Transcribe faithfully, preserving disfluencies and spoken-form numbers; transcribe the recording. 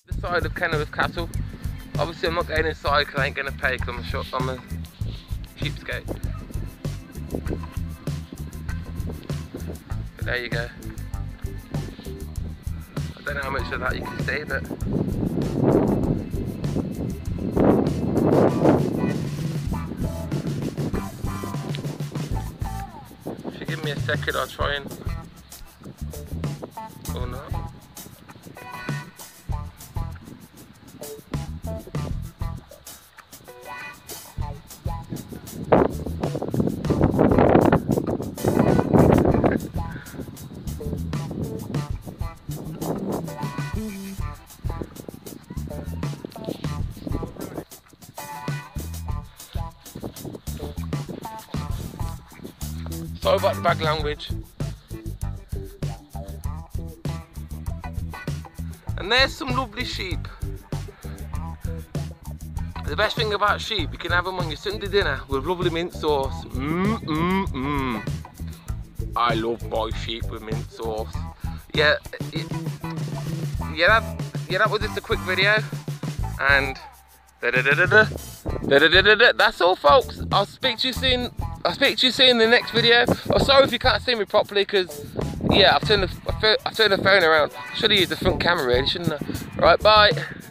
The side of Kenilworth Castle. Obviously I'm not going inside because I ain't going to pay because I'm a, short, I'm a cheapskate. But there you go. I don't know how much of that you can see, but if you give me a second I'll try and, or not. Sorry about the bad language. And there's some lovely sheep. The best thing about sheep, you can have them on your Sunday dinner with lovely mint sauce. Mmm, mmm, mmm. I love my sheep with mint sauce. Yeah, yeah, that, yeah, that was just a quick video. And da da da da da da da da da da. That's all, folks. I'll speak to you soon. I'll speak to you soon in the next video. I'm sorry if you can't see me properly because, yeah, I've turned the, I've turned the phone around. Should have used the front camera really, shouldn't I? Right, bye.